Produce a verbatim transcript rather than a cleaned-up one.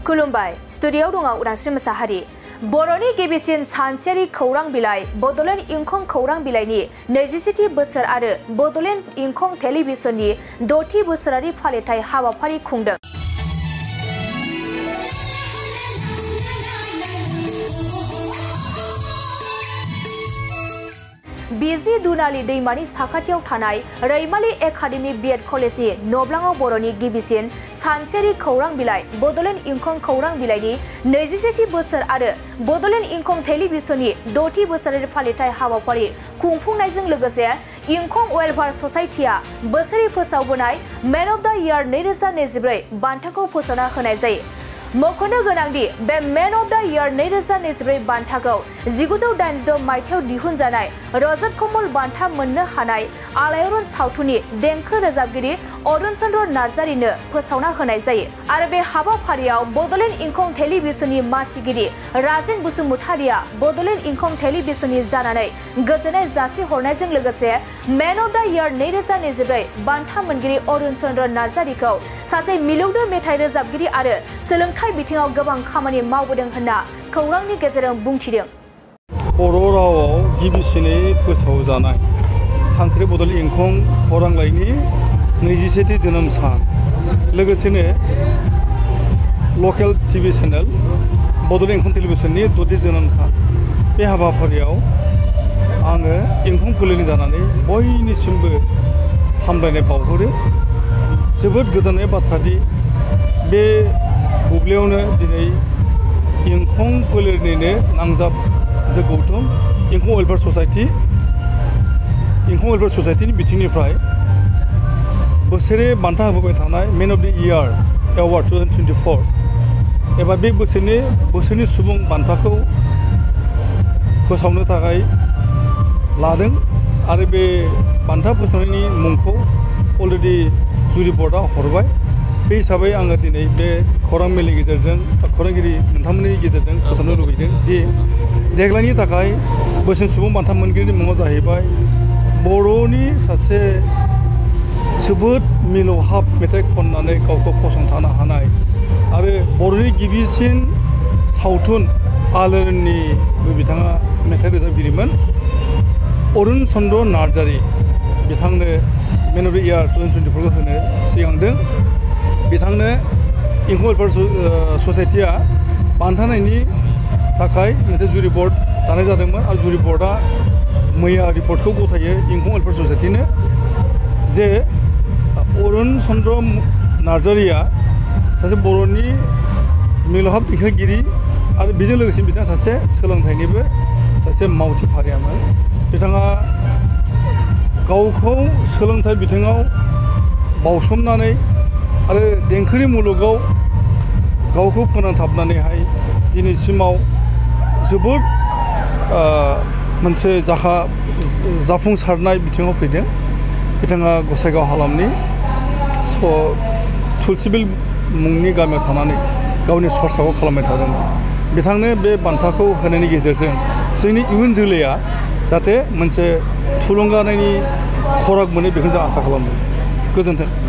खुलुमबाय स्टुडियोआव दङ उदांस्रि मोसाहारि बर'नि गिबिसिन सानसेयारि खौरां बिलाइ बड'लेण्ड इंखं खौरां बिलाइनि नैजिसेथि बोसोर आरो बड'लेण्ड इंखं टेलिभिजननि द'थि बोसोरारि फालिथाय हाबाफारि खुंदों। बिजनी दुनाली दैमानि साखाथियाव थानाय रैमाली एकाडेमी बीएड कलेजनि नब्लाङाव बर'नि गिबिसिन सानसेयारि खौरां बिलाइ बड'लेण्ड इंखं खौरां बिलाइनि नैजिसेथि बोसोर आरो बड'लेण्ड इंखं टेलिभिजननि द'थि बोसोरारि फालिथाय हाबाफारि खुंफुंनायजों लोगोसे इंखं वेलफेयार ससाइटिया बोसोरै फोसावबोनाय मेन अफ द इयार नैरोजा नैजिब्रै बान्थाखौ फोसावना होनाय जायो। मख'नो गोनांदि बे मेन अफ द इयार नैरोजा नैजिब्रै बान्थाखौ जिगुजौ दाइनजिद' मायथाइयाव दिहुनजानाय रजत कमल बान्था मोननो हानाय आलायारन सावथुननि देंखो रोजाबगिरि अरुण चन्द्र नार्जारिनो फोसावना होनाय जायो आरो बे हाबाफारियाव बड'लेण्ड इंखं टेलिभिजननि मासिगिरि राजेन बसुमतारिया बड'लेण्ड इंखं टेलिभिजननि जानानै गोजोननाय जासिहरनायजों लोगोसे मेन अफ द इयार नैरोजा नैजिब्रै बान्था मोनगिरि अरुण चन्द्र नार्जारिखौ सासे मिलौदो मेथाइ रोजाबगिरि आरो सोलोंथाइ बिथिङाव गोबां खामानि मावबोदों होनना खौरांनि गेजेरजों बुंथिदों। बर' रावाव गिबिसिनै फोसावजानाय सानसेयारि बड'लेण्ड इंखं खौरां बिलाइनि नैजिसेथि जोनोम सान लोगोसेनो लकेल टिभि चेनेल बड'लेण्ड इंखं टेलिभिजननि द'थि जोनोम सान बे हाबाफारियाव आङो इंखं फोलेरनि जानानै बयनिसिमबो हामलायनाय बावहरो। जोबोद गोजोननाय बाथ्रादि बे बुब्लियावनो दिनै इंखं फोलेरनिनो नांजाब जे गौतम इंखं वेलफेयार ससाइटि इंखं वेलफेयार ससाइटिनि बिथिंनिफ्राय बोसोरे बान्था होबोबाय थानाय man of the year award two thousand twenty four एबा बे बोसोरनि बोसोरनि सुबुं बान्थाखौ फोसावनो थाखाय लादों आरो बे बान्था फोसावनायनि मुंखौ अलरेडि जुरि बर्डआ हरबाय। बे हिसाबै आङो दिनै बे खौरां मेलनि गेजेरजों खौरांगिरि नोंथांमोननि गेजेरजों फोसावनो लुबैदों दि देग्लायनि थाखाय बोसोर सुबुं बान्था मोनगिरिनि मुङा जाहैबाय बर'नि सासे जोबोद मिलौहाब मेथाइ खननानै गावखौ फसंथानो हानाय आरो बर'नि गिबिसिन सावथुन आलायारननिबो बिथाङा मेथाइ रोजाबगिरिमोन अरुण चन्द्र नार्जारि बिथांनो man of the year two thousand टुवेन्टिफरखौ होनो सिगांदों। बिथांनो इंखं वेलफेयार ससाइटिया बान्थानायनि थाखाय मोनसे जुरि बर्ड दानाय जादोंमोन आरो जुरि बर्डआ मैया रिपर्टखौ गथायो इंखं वेलफेयार ससाइटिनो जे अरुण चन्द्र नार्जारिया सासे बर'नि मिलौहाब देंखोगिरि आरो बेजों लोगोसे बिथाङा सासे सोलोंथाइनिबो सासे मावथि फारियामोन। बिथाङा गावखौ सोलोंथाइ बिथिङाव बावसोमनानै आरो देंखोनि मुलुगाव गावखौ फोनांथाबनानैहाय दिनैसिमाव जोबोद मोनसे जाखा जाफुंसारनाय बिथिङाव फैदों। बिथाङा गसाइगाव हालामनि तुलसिबिल मुंनि गामियाव थानानै गावनि सरसाखौ खालामबाय थादोंमोन। बिथांनो बे बान्थाखौ होनायनि गेजेरजों जोंनि इयुन जोलैया जाहाथे मोनसे थुलुंगानायनि खराग मोनो बेखौ जों आसा खालामदों। गोजोन्थों।